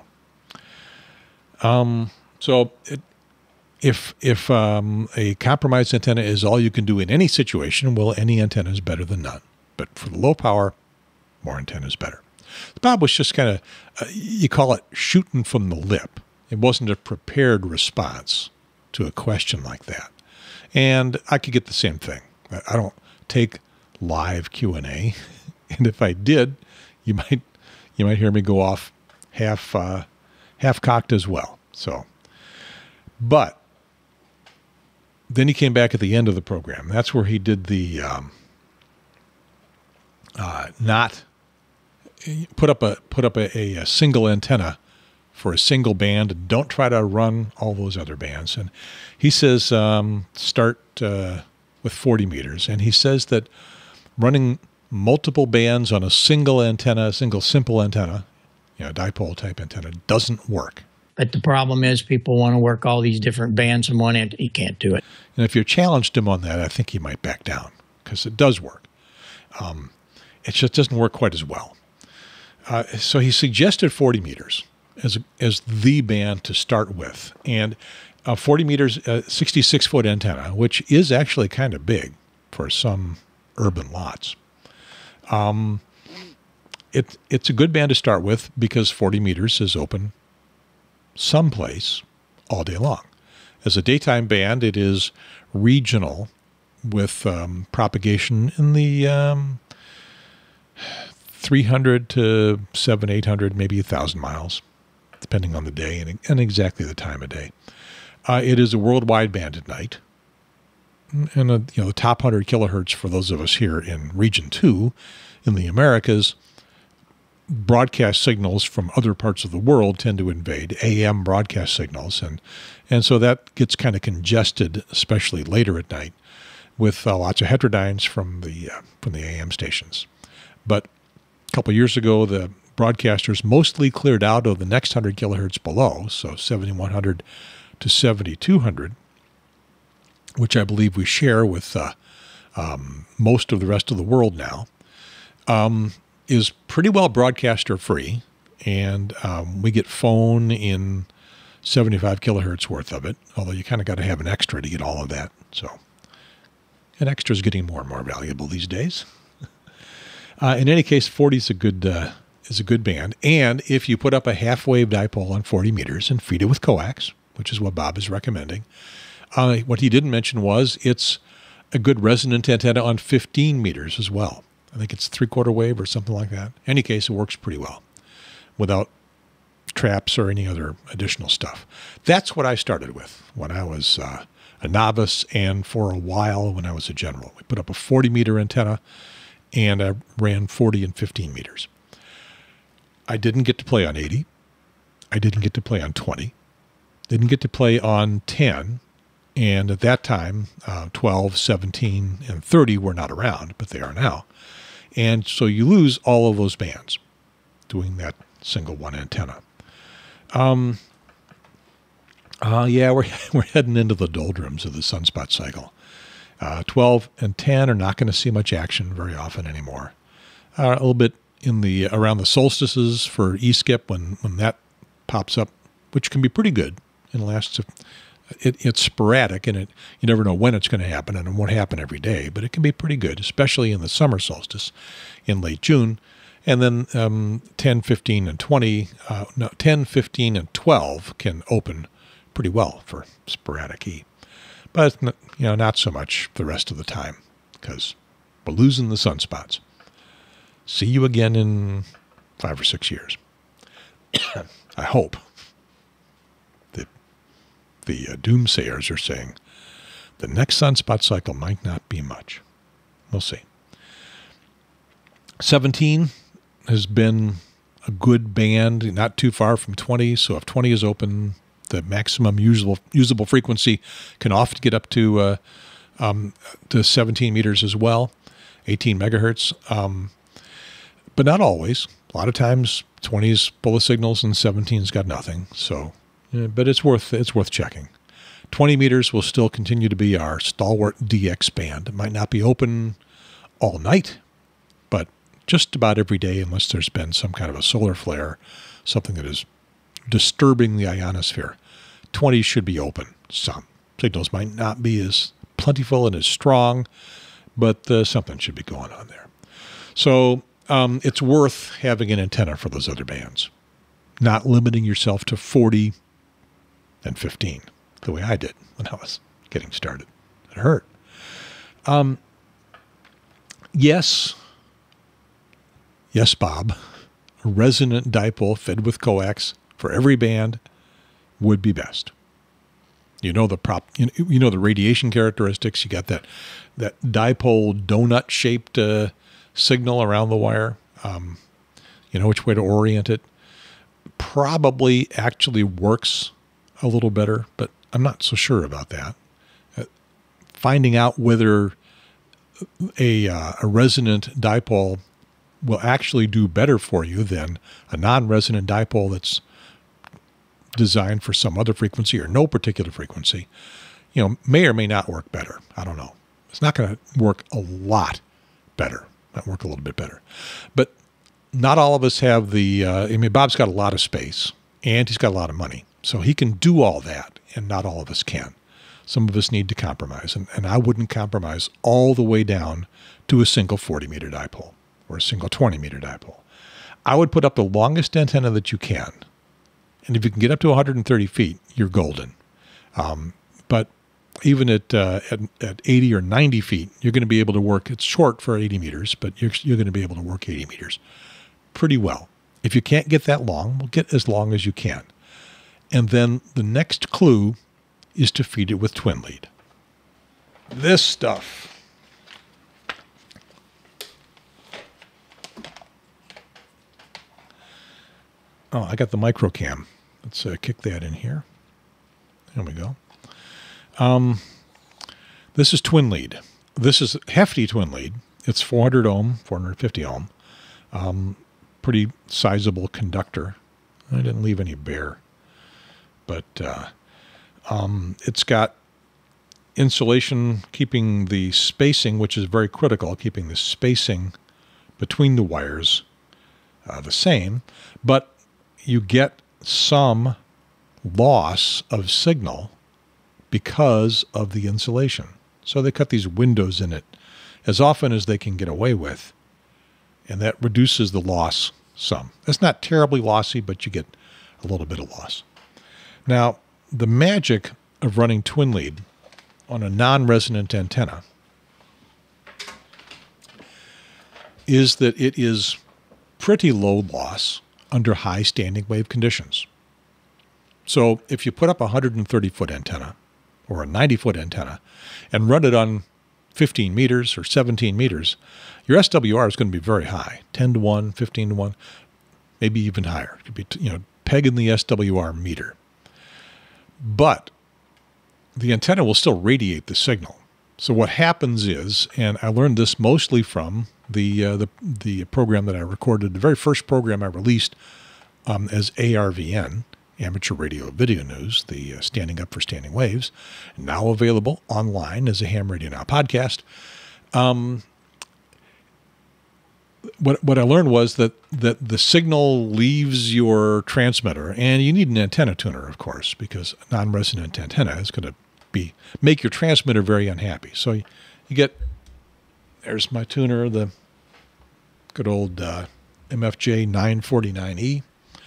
If a compromised antenna is all you can do in any situation, well, any antenna is better than none. But for the low power, more antenna is better. Bob was just kind of, you call it shooting from the lip. It wasn't a prepared response to a question like that. And I could get the same thing. I don't take live Q&A, and if I did, you might hear me go off half cocked as well. So, but then he came back at the end of the program. That's where he did the put up a single antenna for a single band. Don't try to run all those other bands. And he says start with 40 meters. And he says that running multiple bands on a single antenna, simple antenna, dipole type antenna, doesn't work. But the problem is people want to work all these different bands in one end. You can't do it. And if you challenged him on that, I think he might back down because it does work. It just doesn't work quite as well. So he suggested 40 meters as the band to start with. And 40 meters, 66-foot antenna, which is actually kind of big for some urban lots. It's a good band to start with because 40 meters is open someplace all day long. As a daytime band, it is regional with propagation in the 300 to 700, 800, maybe 1,000 miles, depending on the day and exactly the time of day. It is a worldwide band at night. And the top 100 kilohertz for those of us here in Region 2 in the Americas, broadcast signals from other parts of the world tend to invade AM broadcast signals. And so that gets kind of congested, especially later at night, with lots of heterodynes from the AM stations. But a couple of years ago, the broadcasters mostly cleared out of the next 100 kilohertz below, so 7100 to 7200, which I believe we share with most of the rest of the world now, is pretty well broadcaster free, and we get phone in 75 kilohertz worth of it, although you kind of got to have an extra to get all of that. So an extra is getting more and more valuable these days. In any case, 40 is a good band, and if you put up a half-wave dipole on 40 meters and feed it with coax, which is what Bob is recommending, what he didn't mention was it's a good resonant antenna on 15 meters as well. I think it's 3/4 wave or something like that. In any case, it works pretty well without traps or any other additional stuff. That's what I started with when I was a novice and for a while when I was a general. We put up a 40-meter antenna, and I ran 40 and 15 meters. I didn't get to play on 80. I didn't get to play on 20. Didn't get to play on 10. And at that time, 12, 17, and 30 were not around, but they are now. And so you lose all of those bands doing that single one antenna. Yeah, we're heading into the doldrums of the sunspot cycle. 12 and 10 are not going to see much action very often anymore. A little bit around the solstices for E-skip when that pops up, which can be pretty good and lasts. It's sporadic, and you never know when it's going to happen, and it won't happen every day, but it can be pretty good, especially in the summer solstice in late June. And then 10, 15, and 20, 10, 15, and 12 can open pretty well for sporadic E. But not so much the rest of the time, because we're losing the sunspots. See you again in 5 or 6 years. I hope. The doomsayers are saying the next sunspot cycle might not be much. We'll see. 17 has been a good band, not too far from 20. So if 20 is open, the maximum usable frequency can often get up to 17 meters as well, 18 megahertz. But not always. A lot of times 20's full of signals and 17's got nothing. So, but it's worth checking. 20 meters will still continue to be our stalwart DX band. It might not be open all night, but just about every day, unless there's been some kind of a solar flare, something that is disturbing the ionosphere. 20 should be open. Some signals might not be as plentiful and as strong, but something should be going on there. So it's worth having an antenna for those other bands, not limiting yourself to 40 and 15, the way I did when I was getting started. It hurt. Yes, Bob, a resonant dipole fed with coax for every band would be best. You know the the radiation characteristics. You got that dipole donut-shaped signal around the wire. You know which way to orient it. Probably actually works a little better, but I'm not so sure about that. Finding out whether a resonant dipole will actually do better for you than a non-resonant dipole that's designed for some other frequency or no particular frequency, may or may not work better. I don't know. It's not going to work a lot better. Might work a little bit better. But not all of us have Bob's got a lot of space and he's got a lot of money. So he can do all that, and not all of us can. Some of us need to compromise, and I wouldn't compromise all the way down to a single 40-meter dipole or a single 20-meter dipole. I would put up the longest antenna that you can, and if you can get up to 130 feet, you're golden. But even at 80 or 90 feet, you're going to be able to work. It's short for 80 meters, but you're going to be able to work 80 meters pretty well. If you can't get that long, well, get as long as you can. And then the next clue is to feed it with twin lead. This stuff. Oh, I got the micro cam. Let's kick that in here. There we go. This is twin lead. This is hefty twin lead. It's 400 ohm, 450 ohm. Pretty sizable conductor. I didn't leave any bare. But it's got insulation keeping the spacing, which is very critical, keeping the spacing between the wires the same. But you get some loss of signal because of the insulation. So they cut these windows in it as often as they can get away with. And that reduces the loss some. It's not terribly lossy, but you get a little bit of loss. Now, the magic of running twin lead on a non-resonant antenna is that it is pretty low loss under high standing wave conditions. So if you put up a 130-foot antenna or a 90-foot antenna and run it on 15 meters or 17 meters, your SWR is going to be very high, 10 to 1, 15 to 1, maybe even higher. It could be, pegging the SWR meter. But the antenna will still radiate the signal. So what happens is, and I learned this mostly from the program that I recorded, the very first program I released as ARVN, Amateur Radio Video News, the Standing Up for Standing Waves, now available online as a Ham Radio Now podcast. What I learned was that the signal leaves your transmitter, and you need an antenna tuner, of course, because a non-resonant antenna is going to make your transmitter very unhappy. So you get, there's my tuner, the good old MFJ 949E.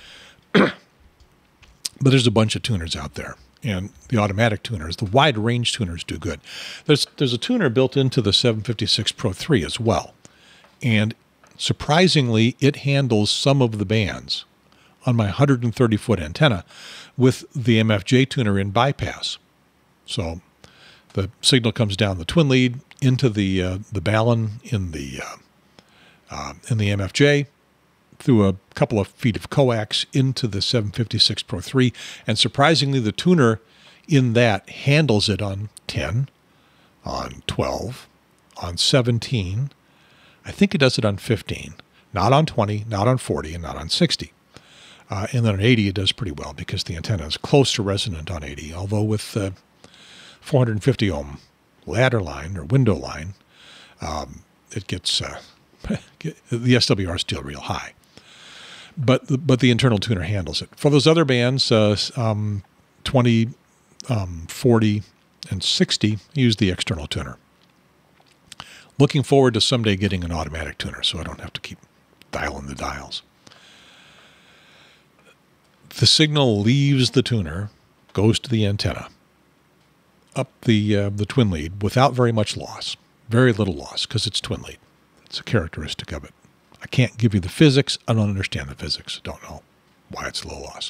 But there's a bunch of tuners out there, and the automatic tuners, the wide range tuners do good. There's a tuner built into the 756 Pro 3 as well, and surprisingly, it handles some of the bands on my 130-foot antenna with the MFJ tuner in bypass. So the signal comes down the twin lead into the balun in the MFJ, through a couple of feet of coax into the 756 Pro 3, and surprisingly, the tuner in that handles it on 10, on 12, on 17. I think it does it on 15, not on 20, not on 40, and not on 60. And then on 80, it does pretty well because the antenna is close to resonant on 80, although with the 450 ohm ladder line or window line, it gets, the SWR is still real high. But the internal tuner handles it. For those other bands, 20, 40, and 60, use the external tuner. Looking forward to someday getting an automatic tuner so I don't have to keep dialing the dials. The signal leaves the tuner, goes to the antenna, up the twin lead without very much loss. Very little loss because it's twin lead. It's a characteristic of it. I can't give you the physics. I don't understand the physics. Don't know why it's low loss.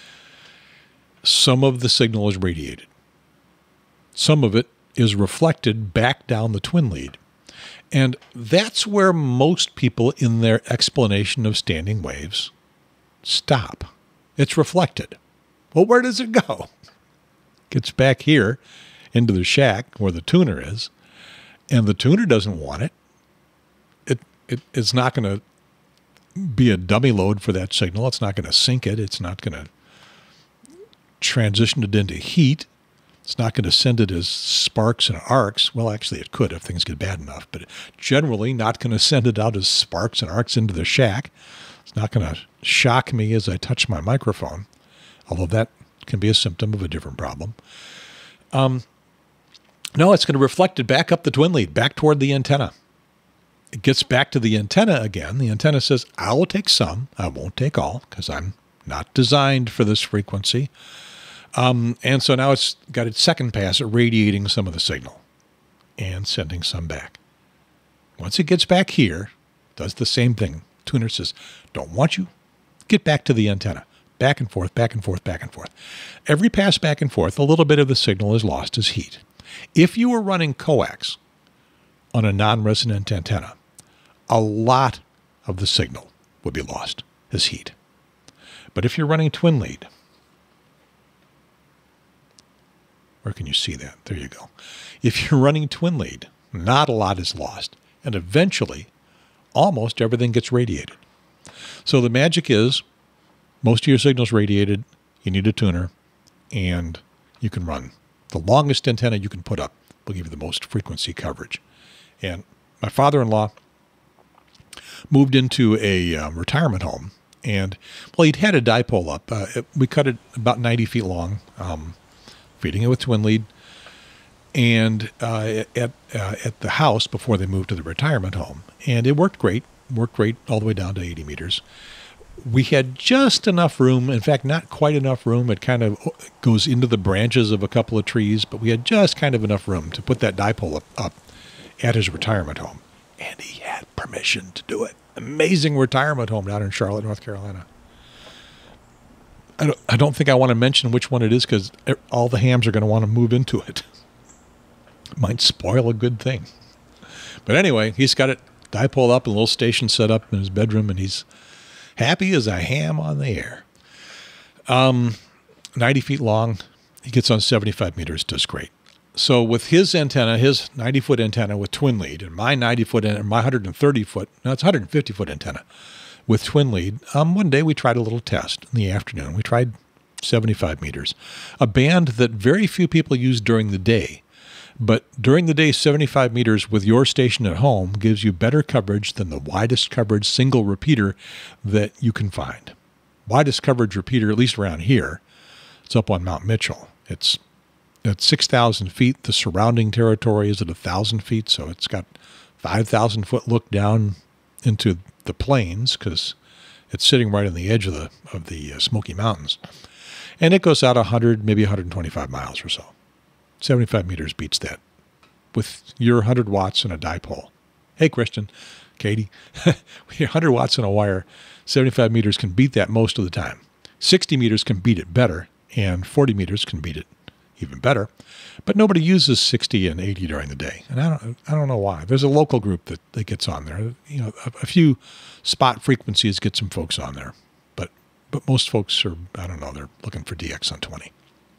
Some of the signal is radiated. Some of it is reflected back down the twin lead. And that's where most people in their explanation of standing waves stop. It's reflected. Well, where does it go? Gets back here into the shack where the tuner is, and the tuner doesn't want it. It's not going to be a dummy load for that signal. It's not going to sink it. It's not going to transition it into heat. It's not going to send it as sparks and arcs. Well, actually, it could if things get bad enough, but generally not going to send it out as sparks and arcs into the shack. It's not going to shock me as I touch my microphone, although that can be a symptom of a different problem. No, it's going to reflect it back up the twin lead, back toward the antenna. It gets back to the antenna again. The antenna says, I will take some. I won't take all because I'm not designed for this frequency. And so now it's got its second pass at radiating some of the signal and sending some back. Once it gets back here, does the same thing. Tuner says, don't want you. Get back to the antenna. Back and forth, back and forth, back and forth. Every pass back and forth, a little bit of the signal is lost as heat. If you were running coax on a non-resonant antenna, a lot of the signal would be lost as heat. But if you're running twin lead, where can you see that? There you go. If you're running twin lead, not a lot is lost. And eventually, almost everything gets radiated. So the magic is, most of your signal's radiated, you need a tuner, and you can run. The longest antenna you can put up will give you the most frequency coverage. And my father-in-law moved into a retirement home, and, well, he'd had a dipole up. We cut it about 90 feet long, feeding it with twin lead, and at the house before they moved to the retirement home. And it worked great all the way down to 80 meters. We had just enough room, in fact, not quite enough room. It kind of goes into the branches of a couple of trees, but we had just kind of enough room to put that dipole up at his retirement home. And he had permission to do it. Amazing retirement home down in Charlotte, North Carolina. I don't think I want to mention which one it is because all the hams are going to want to move into it. Might spoil a good thing. But anyway, he's got it dipole up, a little station set up in his bedroom, and he's happy as a ham on the air. 90 feet long. He gets on 75 meters, does great. So with his antenna, his 90-foot antenna with twin lead, and my 90-foot and my 130-foot, no, it's 150-foot antenna with twin lead, one day we tried a little test in the afternoon. We tried 75 meters, a band that very few people use during the day. But during the day, 75 meters with your station at home gives you better coverage than the widest coverage single repeater that you can find. Widest coverage repeater, at least around here, it's up on Mount Mitchell. It's at 6,000 feet. The surrounding territory is at 1,000 feet, so it's got 5,000-foot look down into the plains because it's sitting right on the edge of the Smoky Mountains. And it goes out 100, maybe 125 miles or so. 75 meters beats that with your 100 watts and a dipole. Hey, Christian, Katie, 100 watts in a wire, 75 meters can beat that most of the time. 60 meters can beat it better, and 40 meters can beat it even better. But nobody uses 60 and 80 during the day, and I don't know why. There's a local group that gets on there. You know, a few spot frequencies get some folks on there, but most folks are, I don't know, they're looking for DX on 20.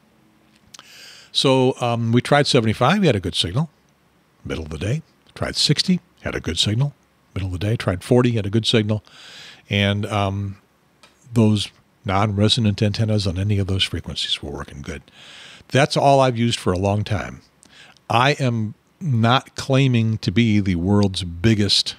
So we tried 75, we had a good signal, middle of the day. Tried 60, had a good signal, middle of the day. Tried 40, had a good signal, and those non-resonant antennas on any of those frequencies were working good. That's all I've used for a long time. I am not claiming to be the world's biggest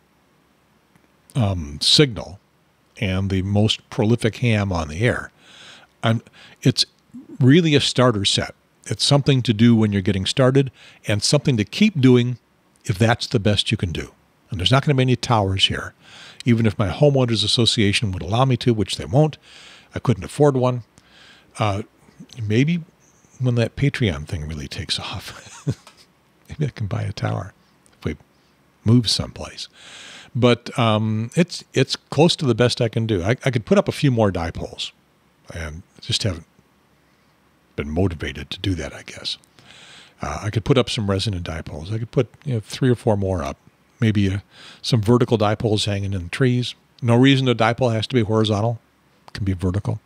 signal and the most prolific ham on the air. It's really a starter set. It's something to do when you're getting started and something to keep doing if that's the best you can do. And there's not going to be any towers here. Even if my homeowners association would allow me to, which they won't, I couldn't afford one. Maybe when that Patreon thing really takes off, maybe I can buy a tower if we move someplace. But it's close to the best I can do. I could put up a few more dipoles, and just haven't been motivated to do that, I guess. I could put up some resonant dipoles. I could put 3 or 4 more up. Maybe some vertical dipoles hanging in the trees. No reason a dipole has to be horizontal. It can be vertical.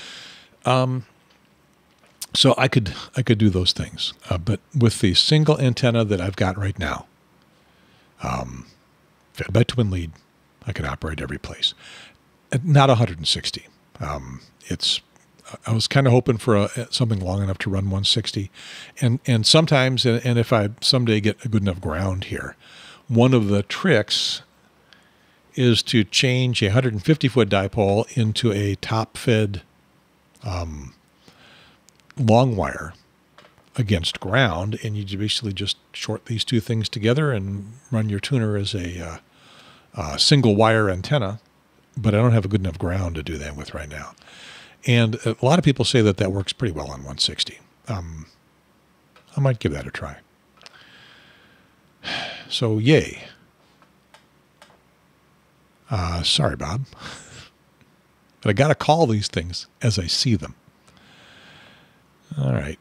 So I could do those things. But with the single antenna that I've got right now, fed by twin lead, I can operate every place. Not 160. I was kind of hoping for something long enough to run 160. And sometimes, and if I someday get a good enough ground here, one of the tricks is to change a 150-foot dipole into a top-fed long wire against ground, and you basically just short these two things together and run your tuner as a single wire antenna. But I don't have a good enough ground to do that with right now. And a lot of people say that works pretty well on 160. I might give that a try. So, yay. Sorry, Bob. But I got to call these things as I see them. All right.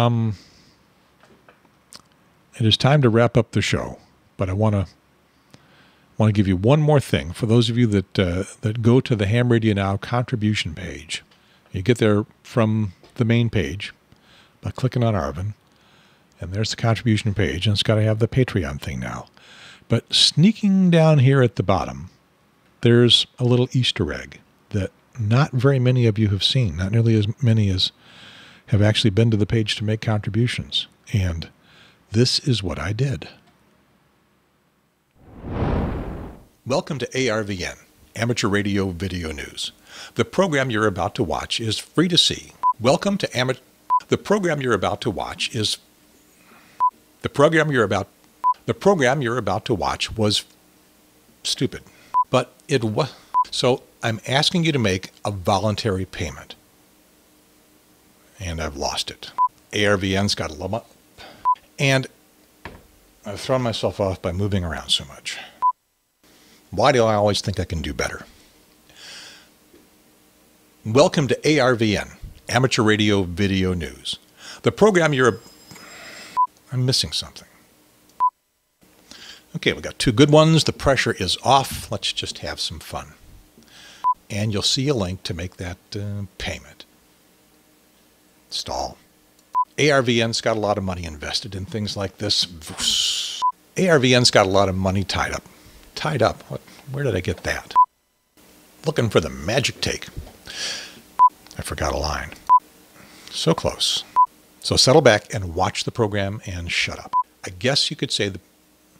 It is time to wrap up the show, but I want to give you one more thing. For those of you that go to the Ham Radio Now contribution page, you get there from the main page by clicking on Arvin, and there's the contribution page, and it's got to have the Patreon thing now. But sneaking down here at the bottom, there's a little Easter egg that not very many of you have seen, not nearly as many as have actually been to the page to make contributions. And this is what I did. Welcome to ARVN, Amateur Radio Video News. The program you're about to watch is free to see. Welcome to Amateur... The program you're about to watch is... The program you're about to watch was stupid. But it was... So I'm asking you to make a voluntary payment. And I've lost it. ARVN's got a limit. And I've thrown myself off by moving around so much. Why do I always think I can do better? Welcome to ARVN, Amateur Radio Video News. The program I'm missing something. Okay, we got 2 good ones. The pressure is off. Let's just have some fun. And you'll see a link to make that payment. Stall. ARVN's got a lot of money invested in things like this. ARVN's got a lot of money tied up. Tied up? Where did I get that? Looking for the magic take. I forgot a line. So close. So settle back and watch the program and shut up. I guess you could say that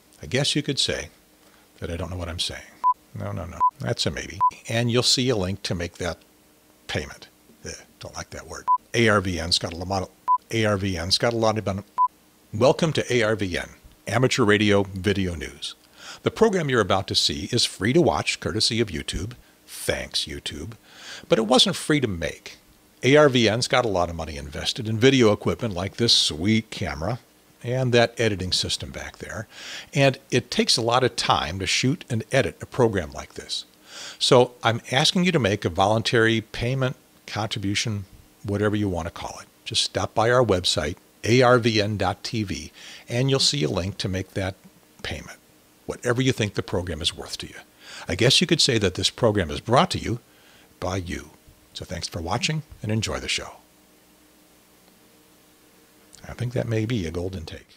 I don't know what I'm saying. No. That's a maybe. And you'll see a link to make that payment. Don't like that word. ARVN's got a lot of... Welcome to ARVN, Amateur Radio Video News. The program you're about to see is free to watch, courtesy of YouTube. Thanks, YouTube. But it wasn't free to make. ARVN's got a lot of money invested in video equipment like this sweet camera and that editing system back there. And it takes a lot of time to shoot and edit a program like this. So I'm asking you to make a voluntary payment, contribution, whatever you want to call it. just stop by our website, arvn.tv, and you'll see a link to make that payment, whatever you think the program is worth to you. I guess you could say that this program is brought to you by you. So thanks for watching and enjoy the show. I think that may be a golden take.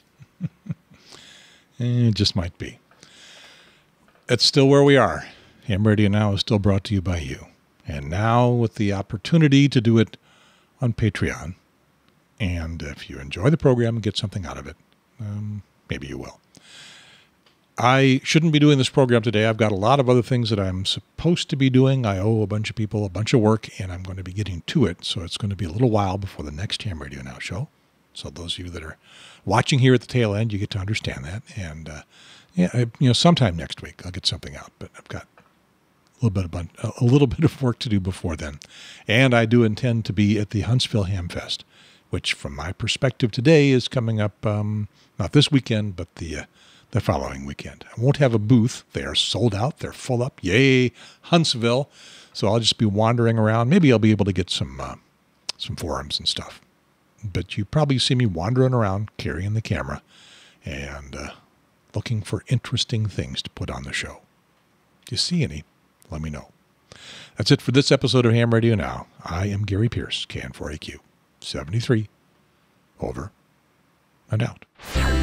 It just might be. That's still where we are. Ham Radio Now is still brought to you by you. And now with the opportunity to do it on Patreon. And if you enjoy the program and get something out of it, maybe you will. I shouldn't be doing this program today. I've got a lot of other things that I'm supposed to be doing. I owe a bunch of people a bunch of work, and I'm going to be getting to it. So it's going to be a little while before the next Ham Radio Now show. So those of you that are watching here at the tail end, you get to understand that. And sometime next week I'll get something out. But I've got a little bit of work to do before then. And I do intend to be at the Huntsville Ham Fest, which from my perspective today is coming up not this weekend, but the following weekend. I won't have a booth. They are sold out. They're full up. Yay, Huntsville. So I'll just be wandering around. Maybe I'll be able to get some forums and stuff. But you probably see me wandering around carrying the camera and looking for interesting things to put on the show. If you see any, let me know. That's it for this episode of Ham Radio Now. I am Gary Pierce, KN4AQ 73. Over and out.